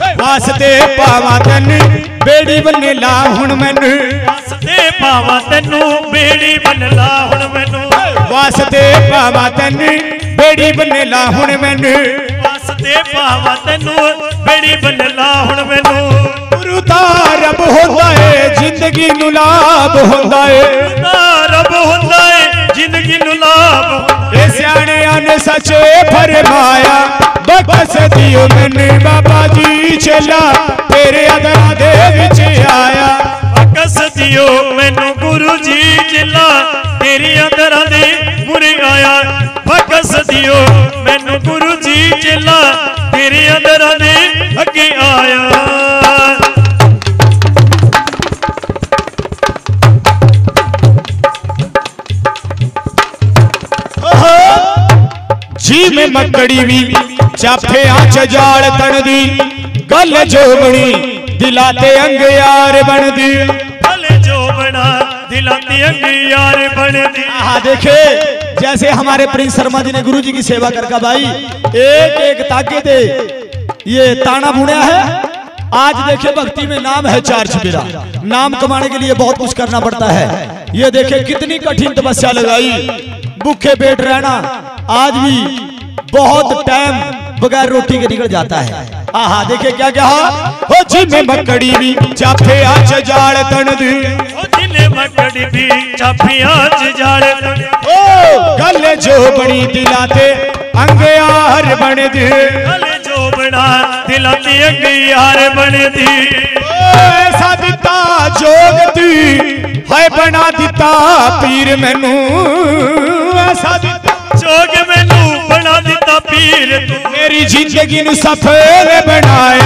वास्ते पावा तेन बेड़ी बन्ने ला हुण मैनू वास्ते पावा तेनू बेड़ी बन ला हुण मैनू वास्ते पावा तेन बेड़ी बन्ने ला हुण मैनू वास्ते पावा तेनू बेड़ी बन ला हुण मैनू गुरु दा रब होंदा है जिंदगी नू लाभ होंदा है रब होंदा है जिंदगी नू लाभ ए सियाणियां ने सचे फरमाया बकस दियो मैनू बाबा जी चला तेरे अदरा दे विच आया बकस दियो मैनू गुरु जी चला तेरी अदरा दे मुरे आया बकस दियो मैनू गुरु जी चला तेरी अदरा दे अगे आया जी में मकड़ी भी चाफे आंच जाल तन दी गल जोबनी दिलाते अंग यार बन दी गल जोबना दिलाते अंग यार बन दी। हाँ देखे जैसे हमारे प्रिंस शर्मा जी ने गुरु जी की सेवा करके भाई एक एक ताके दे ये ताना बुना है। आज देखे भक्ति में नाम है चार चुफेरा नाम कमाने के लिए बहुत कुछ करना पड़ता है। ये देखे कितनी कठिन तपस्या लगाई भूखे पेट रहना आज भी बहुत टाइम बगैर रोटी के निकल जाता है। आहा देखे क्या क्या हो जी में मकड़ी भी चाफे आंच जाल तन दी जिले मकड़ी भी चाफे आंच जाल ओ गल जो बनी दिलाते अंग यार बन दी गल जो बना दिलाते अंग यार बन दी ऐसा दिता जोग दी है बना दिता पीर मैनू ऐसा दिता जोग मैनू बना दिता पीर तू मेरी जिंदगी नू सफल बनाया